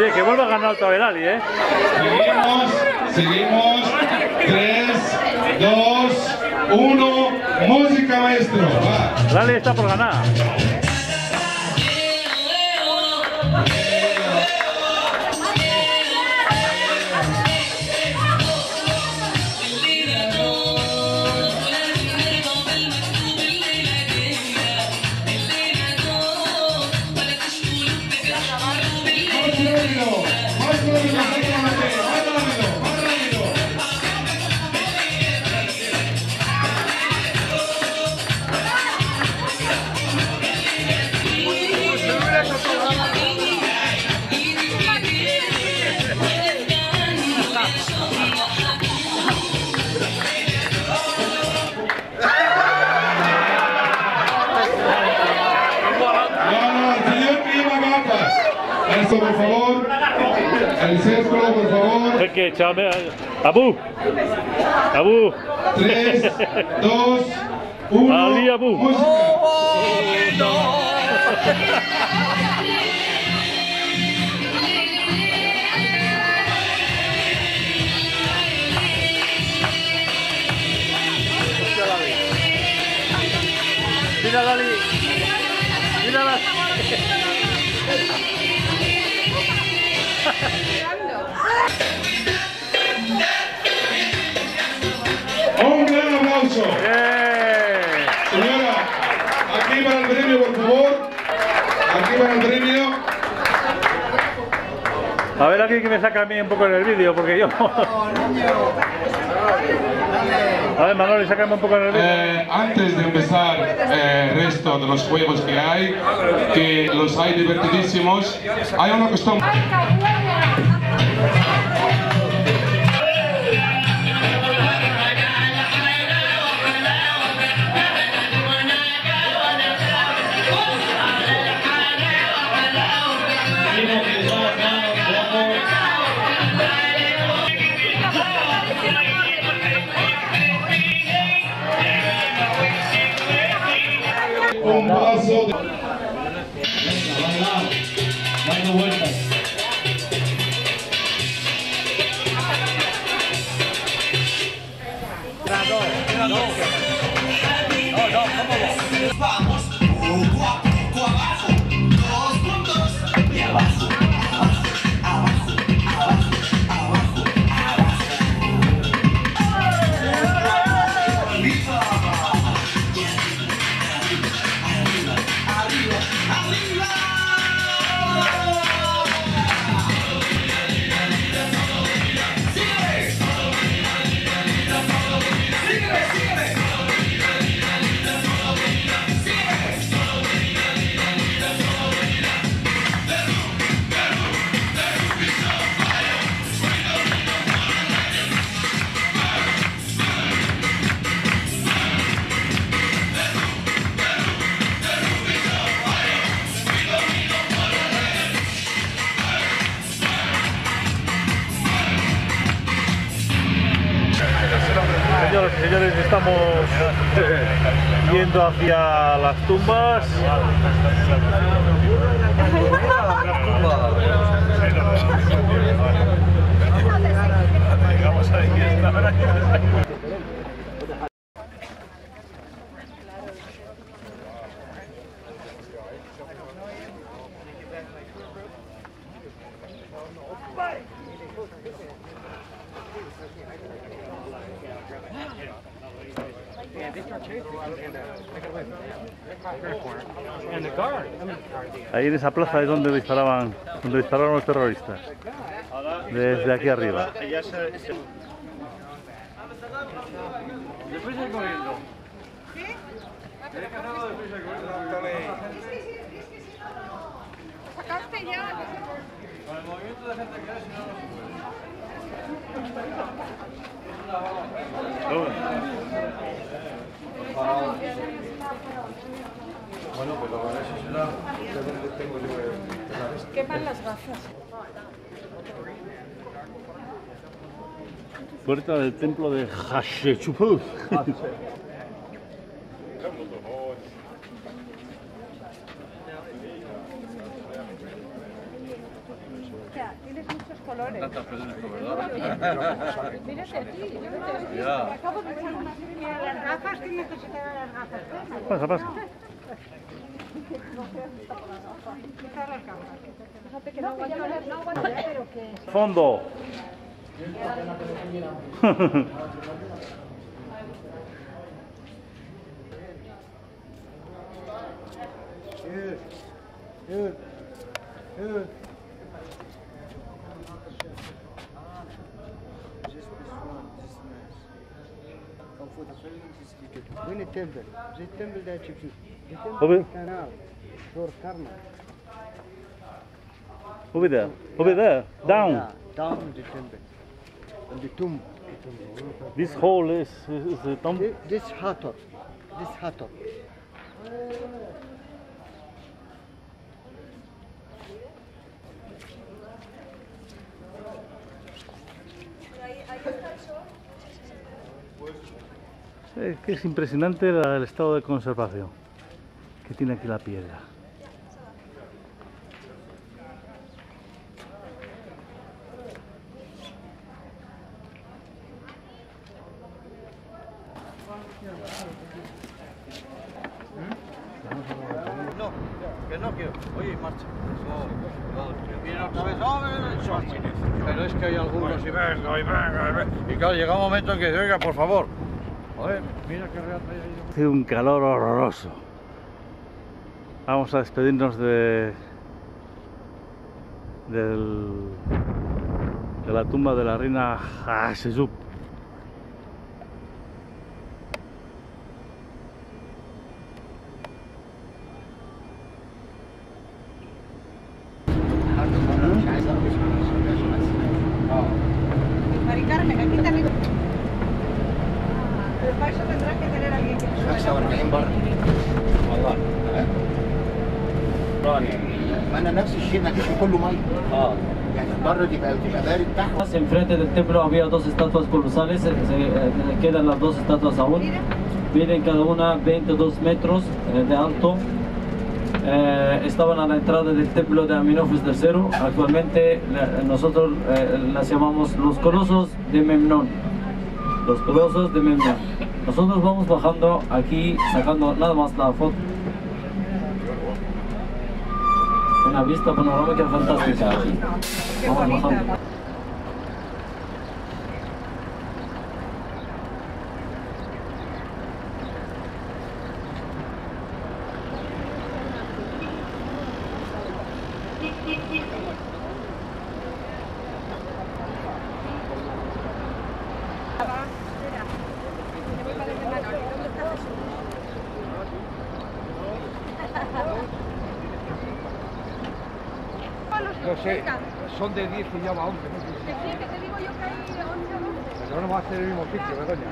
Oye, que vuelva a ganar otra vez Ali, ¿eh? Seguimos. 3, 2, 1. Música, maestro. Va. Lali está por ganar. Por favor, el círculo, por favor. Es que chame, Abu. 3, 2, 1. Ali Abu. Música. Mira Lali. Mira Lali. Un gran aplauso. Señora, aquí para el premio, por favor. Aquí para el premio. A ver aquí que me saca a mí un poco en el vídeo, porque yo... A ver, Manoli, sácame un poco en el vídeo. Antes de empezar el resto de los juegos que hay, que los hay divertidísimos, hay una costumbre. Un paso de... Dando vueltas. Vamos, poco a poco abajo, 2 puntos y abajo, abajo, abajo, abajo, abajo, abajo. Arriba, arriba, arriba, arriba. Señoras y señores, estamos yendo hacia las tumbas. Ahí en esa plaza es donde dispararon los terroristas. Desde aquí arriba. ¿Sacaste ya? Con el movimiento de gente que hay, si no, no Bueno, pues lo que eso será de donde tengo yo que Queman las gafas. Puerta del templo de Hatshepsut. colores. Tantas personas como Mírate aquí, Ya. acabo de echar una serie de las gafas, tiene que sacar las gafas. Pasa, pasa. Quita las gafas. Fíjate que no aguanto, pero que... Fondo. وين التمبل؟ زي التمبل ده تشوف فيه. وين؟ التمبل كنال دور كرمل. Over there. Over there. Down. Down the temple. And the tomb. This hole is the tomb. This hatter. This hatter. Que es impresionante el estado de conservación que tiene aquí la piedra. No, que no quiero. Oye, marcha. Viene otra vez. Pero es que hay algunos y venga, y venga, y venga. Y claro, llega un momento en que dice, oiga, por favor. Joder, mira qué real hay ahí. Hace un calor horroroso. Vamos a despedirnos de la tumba de la reina Hatshepsut. Mari Carmen, aquí también. Pero para eso tendrás que tener a alguien que... 45 برا. والله. ما انا نفس الشيء ما فيش كله ميه. يعني بره تبقى بارد تحت. Enfrente del templo había dos estatuas colosales, quedan las dos estatuas aún. Miden cada una 22 metros de alto. Estaban a la entrada del templo de Amenofis III. Actualmente nosotros las llamamos los colosos de Memnón. Los colosos de Memnón. Nosotros vamos bajando aquí, sacando nada más la foto. Una vista panorámica fantástica aquí. Vamos bajando. No sé, son de 10 y ya va 11. No sé. Que te digo yo que hay 11 o 12. Pero no va a ser el mismo sitio, Begoña.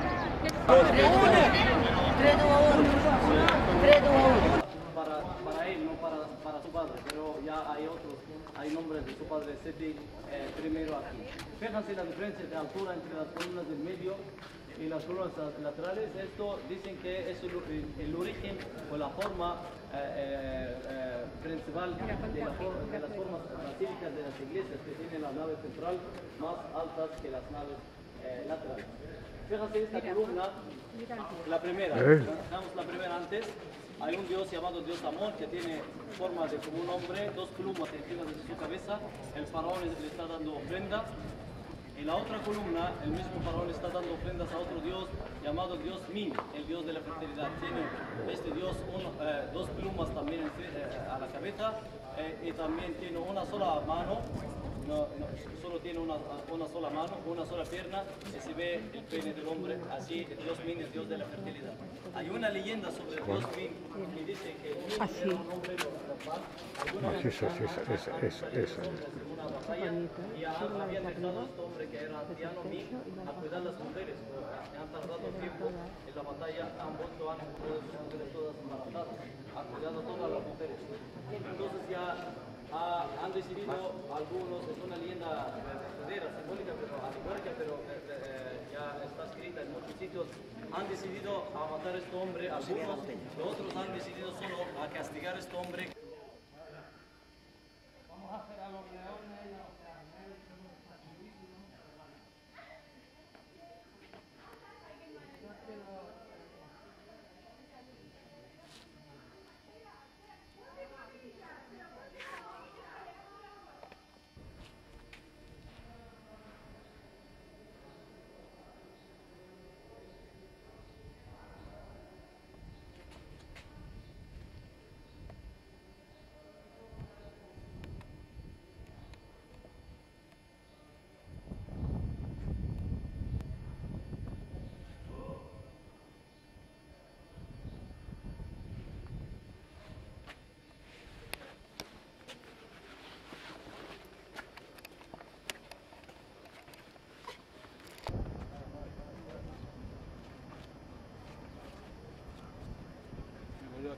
Para él, no para su padre, pero ya hay otros, hay nombres de su padre Seti primero aquí. Fíjense la diferencia de altura entre las columnas del medio y las columnas laterales. Esto dicen que es el origen o la forma principal de las formas basílicas de las iglesias, que tienen la nave central más altas que las naves laterales. Fíjense esta columna, la primera, damos la primera antes. Hay un dios llamado Dios Amón que tiene forma de como un hombre, dos plumas encima de su cabeza. El faraón le está dando ofrenda. En la otra columna, el mismo faraón está dando ofrendas a otro dios llamado Dios Min, el dios de la fertilidad. Tiene este dios dos plumas también a la cabeza y también tiene una sola mano. Solo tiene una sola mano, una sola pierna y se ve el pene del hombre. Así Dios Min es Dios de la fertilidad. Hay una leyenda sobre Dios Min que dice que Min era un hombre paz. Una batalla y habían dejado a este hombre que era anciano Min a cuidar las mujeres. Han tardado tiempo en la batalla, han vuelto a sus mujeres todas embarazadas, han cuidado a todas las mujeres. Entonces ya han decidido algunos, es una leyenda verdadera, simbólica, pero alegórica, pero ya está escrita en muchos sitios, han decidido a matar a este hombre, algunos, los otros han decidido solo a castigar a este hombre. Vamos a hacer a los leones.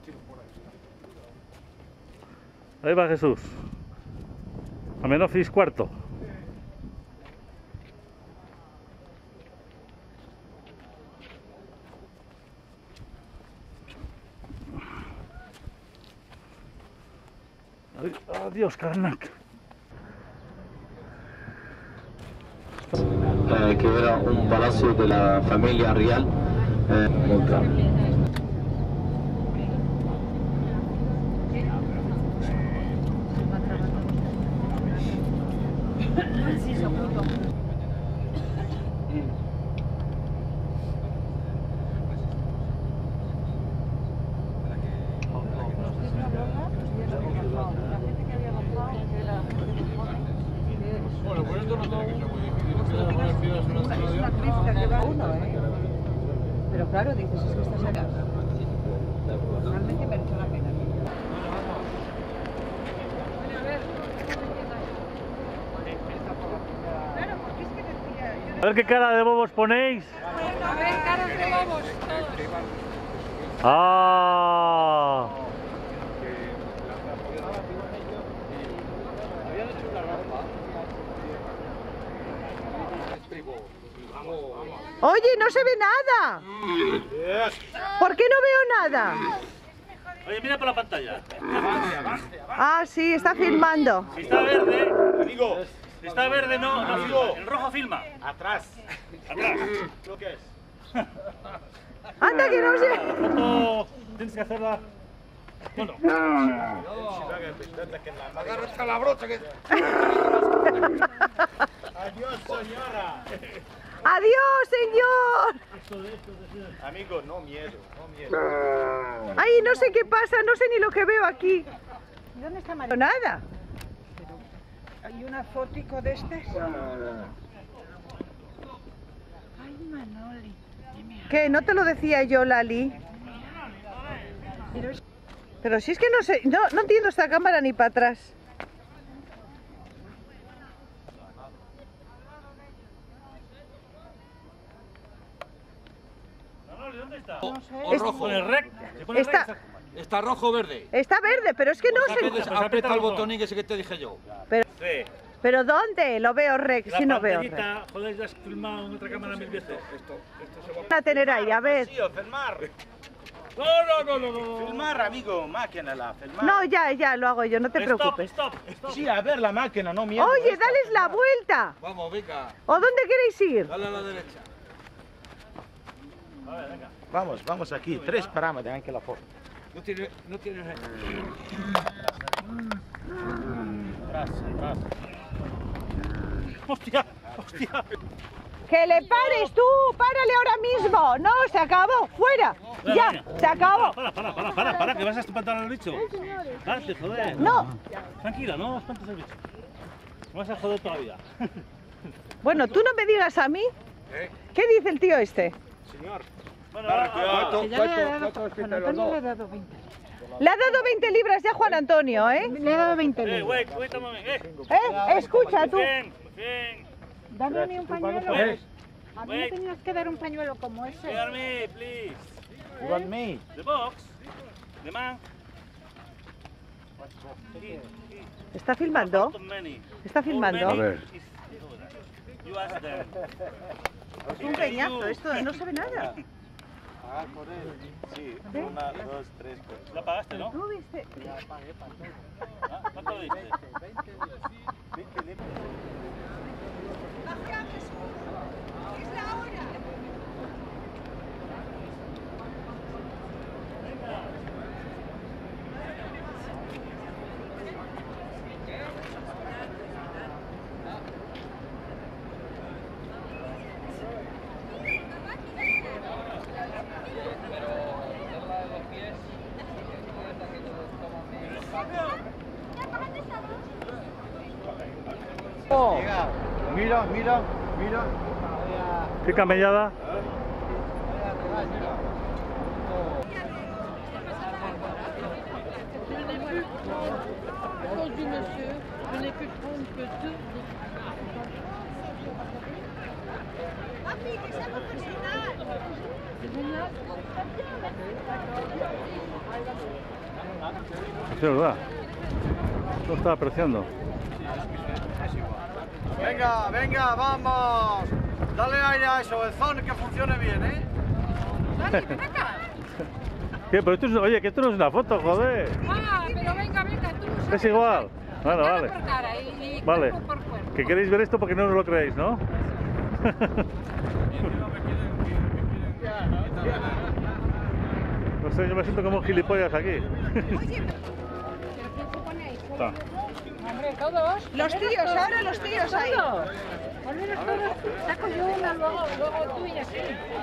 Ahí va Jesús. A menos 6:15. Adiós, Karnak. Que era un palacio de la familia real. Bueno, pues esto no tiene que ser muy difícil. Esto de poner piedras en una Es una cripta que va uno, Pero claro, dices, es que estás acá. Realmente merece la pena. Claro, porque es que decía... A ver qué cara de bobos ponéis. A ver, caras de bobos, todos. ¡Ah! Oye, no se ve nada. ¿Por qué no veo nada? Oye, mira por la pantalla. Ah, sí, está filmando. Si está verde, amigo. Si está verde, no, amigo. En rojo filma. Atrás. ¿Lo que es? Anda, que no sé. La foto tienes que hacerla. Bueno. Agárrate la brocha que... Adiós, señora. ¡Adiós, señor! Amigo, no miedo, no miedo. Ay, no sé qué pasa, no sé ni lo que veo aquí. ¿Dónde está No, María? nada. ¿Hay una fotico de estas? Ay, Manoli. ¿Qué? ¿No te lo decía yo, Lali? Pero si es que no sé, no entiendo esta cámara ni para atrás. ¿Dónde está? O rojo. Con el rec. Se pone el Está, rec. Está rojo o verde. está verde, pero es que no sé. Aprieta el botonín ese que te dije yo. Sí. ¿Pero dónde? Lo veo rec, si no veo rec. pantallita, joder, ya has filmado en otra cámara 1000 veces. Esto se va Van a tener ahí, a ver. filmar. No. Filmar, amigo, máquina la, filmar. No, ya lo hago yo, no te preocupes. Stop. Sí, a ver la máquina, no miedo. Oye, dales la vuelta. Vamos, venga. ¿O dónde queréis ir? Dale a la derecha. Vamos aquí, 3 parámetros, anche la foto. No tiene... Hostia. ¡Que le pares tú! ¡Párale ahora mismo! ¡No, se acabó! ¡Fuera! ¡Ya! ¡Se acabó! Para, que vas a espantar al bicho. Párate, joder. ¡No! Tranquila, no espantes al bicho. Me vas a joder toda la vida. Bueno, tú no me digas a mí. ¿Qué dice el tío este? Bueno, Que ya le ha dado, Juan Antonio le ha dado 20. Le ha dado 20 libras ya Juan Antonio, ¿eh? Le ha dado 20 libras. wait a moment. Escucha tú. Bien. Dame a mí un pañuelo. Eh. A mí me tenías que dar un pañuelo como ese. Hear me, please. You want me? The box. The man. ¿Está filmando? ¿Está filmando? A ver. You ask them. Es un peñazo, esto no se ve nada. Ah, por él. Sí, 1, 2, 3, 4. ¿Lo pagaste, no? ¿Tú viste? ¿Ah? ¿Cuánto lo diste? Mira. ¿Qué camellada? Aujourd'hui, monsieur, je n'ai pu prendre que 2. C'est génial. Es verdad. Lo estaba apreciando. Venga, venga, vamos. Dale aire a eso, el son que funcione bien, ¿eh? ¿Qué? Pero esto es, oye, que esto no es una foto, joder. Ah, pero venga, tú. Es igual. Bueno, vale. Por cara y Vale. cuerpo por cuerpo. Que queréis ver esto porque no os lo creéis, ¿no? No sé, yo me siento como un gilipollas aquí. Está. Hombre, todos. Los tíos, ahora los tíos ahí. Todos. Al menos todos. Saco yo una, luego tú y así.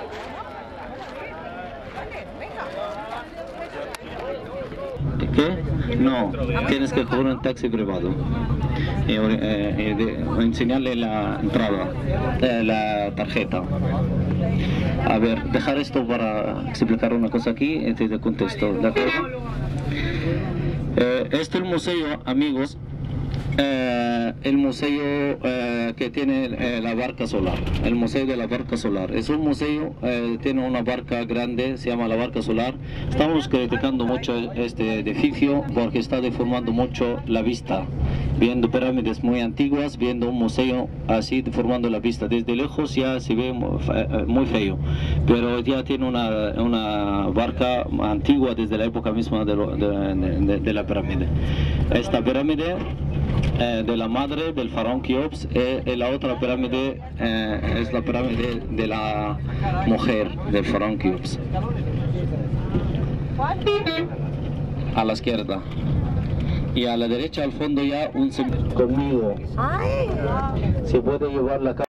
¿Qué? No, tienes que coger un taxi privado y enseñarle la entrada, la tarjeta. A ver, dejar esto para explicar una cosa aquí y te contesto, ¿de acuerdo? Este es el museo, amigos. El museo que tiene la barca solar, el museo de la barca solar. Es un museo, tiene una barca grande, se llama la barca solar. Estamos criticando mucho este edificio porque está deformando mucho la vista, viendo pirámides muy antiguas, viendo un museo así deformando la vista. Desde lejos ya se ve muy feo, pero ya tiene una barca antigua desde la época misma de la pirámide. Esta pirámide de la madre del faraón Keops, y la otra pirámide es la pirámide de la mujer del faraón Keops. A la izquierda. Y a la derecha al fondo ya un conmigo. Se puede llevar la